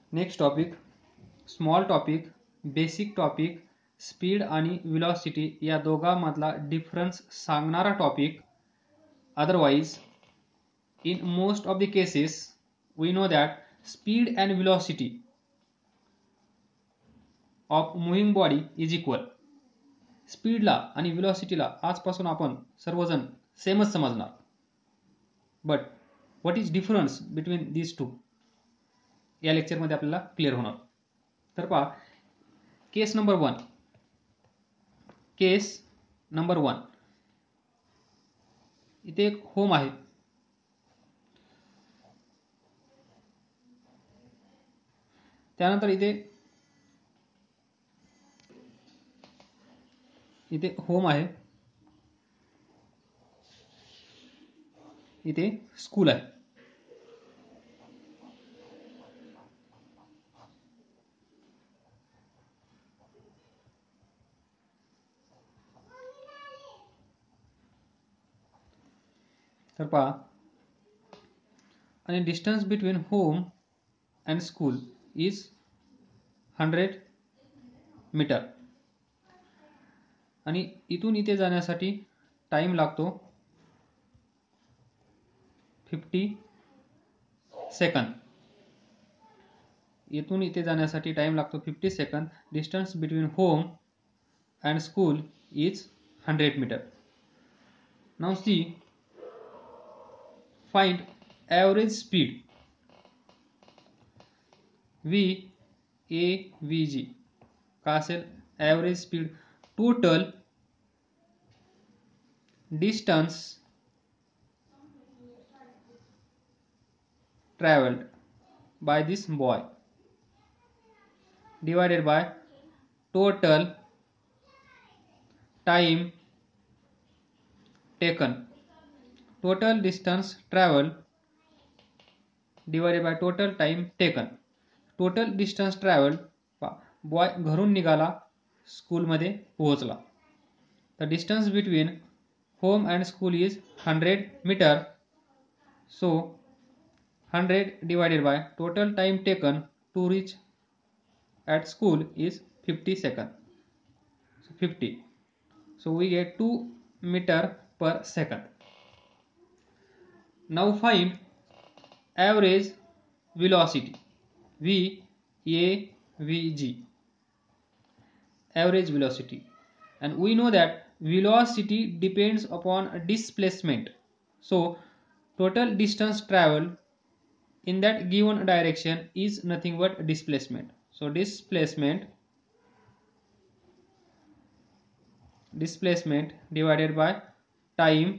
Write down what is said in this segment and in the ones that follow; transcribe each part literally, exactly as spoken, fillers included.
Next topic small topic basic topic speed आणि velocity या दोघांमधला डिफरन्स सांगणारा topic. Otherwise, in most of the cases, we know that speed and velocity of moving body is equal. स्पीडला आणि व्हेलॉसिटीला आजपासून आपण सर्वजण सेमच समजणार. But what is difference between these two या लेक्चरमध्ये आपल्याला क्लिअर होणार. तर पहा, case number one case number one इथे एक होम आहे. त्यानंतर इथे इथे होम आहे, इथे स्कूल आहे. तर पहा, आणि distance between home and school is hundred meter. आणि इथून इथे जाण्यासाठी टाइम लागतो फिफ्टी सेकंद. इथून इथे जाण्यासाठी टाइम लागतो fifty second. Distance between home and school is hundred meter. Now see, find average speed V A V G. काय असेल average speed? Total distance traveled by this boy divided by total time taken. Total distance traveled divided by total time taken. Total distance traveled, boy घरून निघाला, स्कूलमध्ये पोहोचला. The distance between home and school is hundred meter. So hundred divided by total time taken to reach at school is fifty seconds. So fifty. So we get two meter per second. Now find average velocity V A V G. Average velocity, and we know that velocity depends upon displacement. So total distance traveled in that given direction is nothing but displacement. So displacement displacement divided by time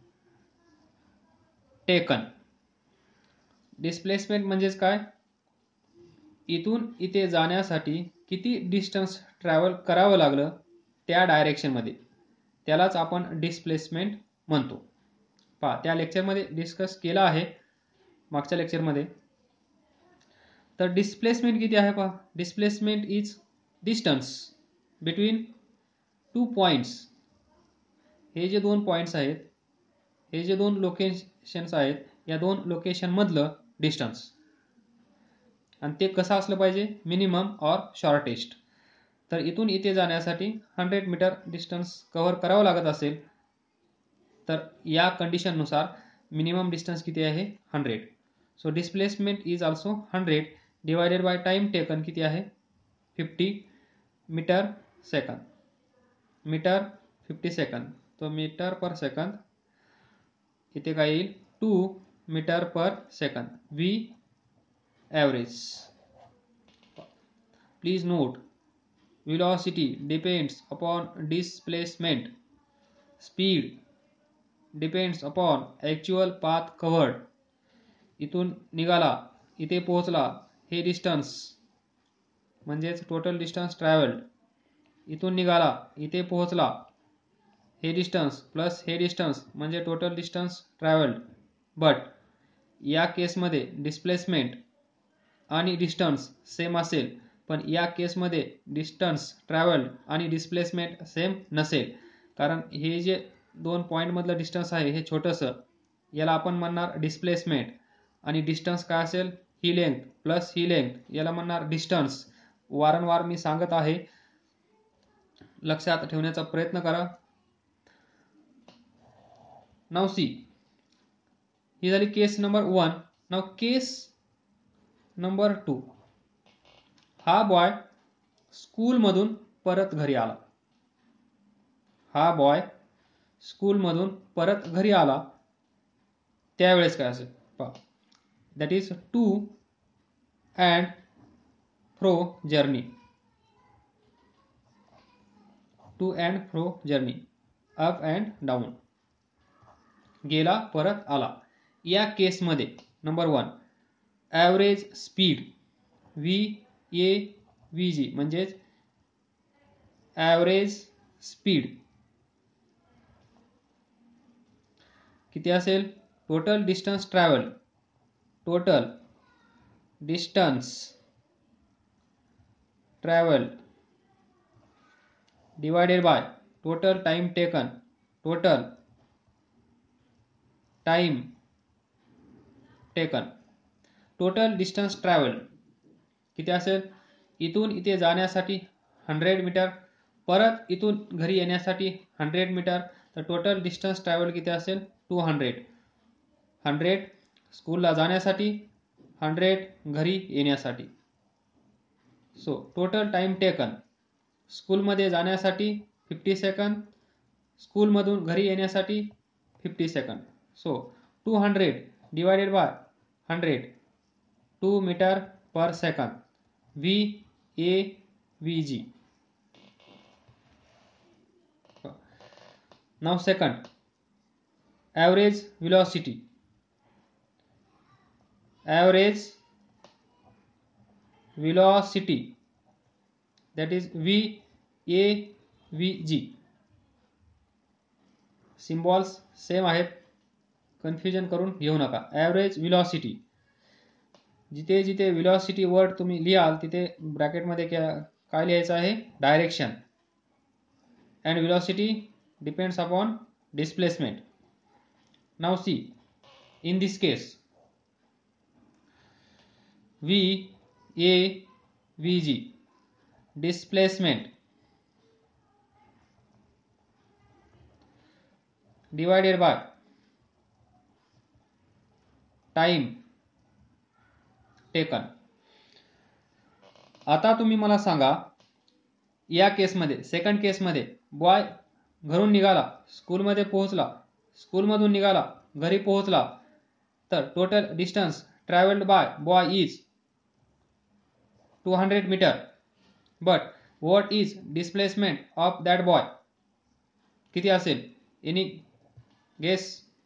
taken. Displacement म्हणजेच काय? इथून इथे जाण्यासाठी किती distance travel करावं लागलं त्या डायरेक्शनमध्ये, त्यालाच आपण डिस्प्लेसमेंट म्हणतो. पहा, त्या लेक्चरमध्ये डिस्कस केला आहे मागच्या लेक्चरमध्ये. तर डिस्प्लेसमेंट किती आहे पहा. Displacement is distance between two points. हे जे दोन पॉईंट्स आहेत, हे जे दोन लोकेशन्स आहेत, या दोन लोकेशन मधलं डिस्टन्स. आणि ते कसं असलं पाहिजे? Minimum or shortest. तर इथून इथे जाण्यासाठी हंड्रेड मीटर डिस्टन्स कव्हर करावं लागत असेल तर या कंडिशननुसार मिनिमम डिस्टन्स किती आहे? Hundred. So displacement is also hundred divided by time taken किती आहे? Fifty meter second. Meter fifty second, तो मीटर पर सेकंद. इथे काय येईल? Two meter per second. V average. Please note, velocity depends upon displacement. Speed depends upon actual path covered. इथून निघाला, इथे पोहोचला, हे डिस्टन्स म्हणजेच टोटल डिस्टन्स ट्रॅव्हल्ड. इथून निघाला, इथे पोहोचला, हे डिस्टन्स प्लस हे डिस्टन्स म्हणजे टोटल डिस्टन्स ट्रॅव्हल्ड. बट या केसमध्ये डिस्प्लेसमेंट आणि डिस्टन्स सेम असेल, पण या केसमध्ये डिस्टन्स ट्रॅव्हल्ड आणि डिस्प्लेसमेंट सेम नसेल. कारण हे जे दोन पॉईंट मधलं डिस्टन्स आहे हे छोटंसं, याला आपण म्हणणार डिस्प्लेसमेंट. आणि डिस्टन्स काय असेल? ही लेंथ प्लस ही लेंथ याला म्हणणार डिस्टन्स. वारंवार मी सांगत आहे, लक्षात ठेवण्याचा प्रयत्न करा. नाव सी, ही झाली case number one. Now case number two. हा बॉय स्कूलमधून परत घरी आला. हा बॉय स्कूलमधून परत घरी आला त्यावेळेस काय असेल पहा. That is to and fro journey. To and fro journey, up and down, गेला परत आला. या केसमध्ये number one average speed V A V G म्हणजेच ॲव्हरेज स्पीड किती असेल? Total distance travel, total distance travel divided by total time taken. Total time taken. Total distance travel किती असेल? इथून इथे जाण्यासाठी हंड्रेड मीटर, परत इथून घरी येण्यासाठी हंड्रेड मीटर. तर टोटल डिस्टन्स ट्रॅव्हल किती असेल? Two hundred. हंड्रेड स्कूलला जाण्यासाठी, हंड्रेड घरी येण्यासाठी. सो टोटल टाइम टेकन स्कूलमध्ये जाण्यासाठी फिफ्टी सेकंद, स्कूलमधून घरी येण्यासाठी fifty second. So two hundred divided by hundred, two meter per second, V A V G. Now second average velocity. Average velocity that is V A V G. Symbols same आहेत, confusion करून घेऊ नका. Average velocity, जिथे जिथे velocity word तुम्ही लिहाल तिथे ब्रॅकेटमध्ये काय लिहायचं आहे? Direction. And velocity depends upon displacement. Now see, in this case V A V G displacement divided by time taken. आता तुम्ही मला सांगा, या केसमध्ये सेकंड केसमध्ये बॉय घरून निघाला, स्कूलमध्ये पोहोचला, स्कूलमधून निघाला, घरी पोहोचला, तर total distance traveled by boy is two hundred meter. But what is displacement of that boy? किती असेल? Any guess?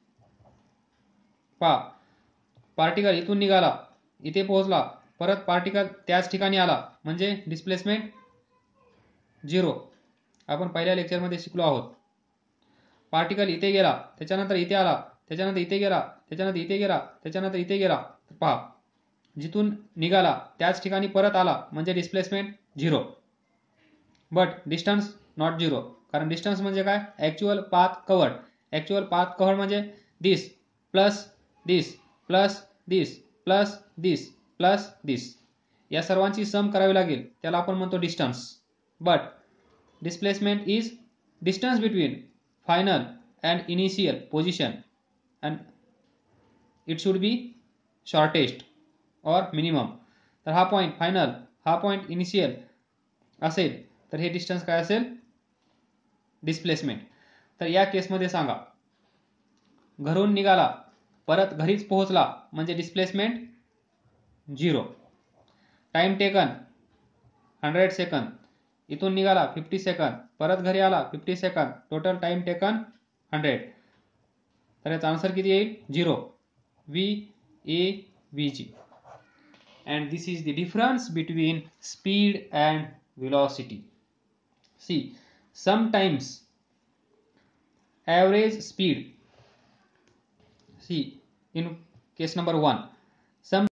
पहा, पार्टिकल इथून निघाला, इथे पोहोचला, परत पार्टिकल त्याच ठिकाणी आला म्हणजे डिस्प्लेसमेंट झिरो. आपण पहिल्या लेक्चरमध्ये शिकलो आहोत. पार्टिकल इथे गेला, त्याच्यानंतर इथे आला, त्याच्यानंतर इथे गेला, त्याच्यानंतर इथे गेला, त्याच्यानंतर इथे गेला. पहा, जिथून निघाला त्याच ठिकाणी परत आला म्हणजे displacement zero. But distance not zero, कारण डिस्टन्स म्हणजे काय? Actual path covered. Actual path covered म्हणजे this plus this plus this plus this plus this, या सर्वांची सम करावी लागेल, त्याला आपण म्हणतो distance. But displacement is distance between final and initial position and it should be shortest और minimum. तर हा पॉईंट फायनल, हा पॉईंट इनिशियल असेल तर हे डिस्टन्स काय असेल? डिस्प्लेसमेंट. तर या केसमध्ये सांगा, घरून निघाला, परत घरीच पोहोचला म्हणजे displacement zero. Time taken hundred second, इथून निघाला फिफ्टी सेकंद, परत घरी आला fifty second, total time taken hundred. तर याचा आन्सर किती येईल? Zero. V A V G. And this is the difference between speed and velocity. See, sometimes average speed, see in case number one, some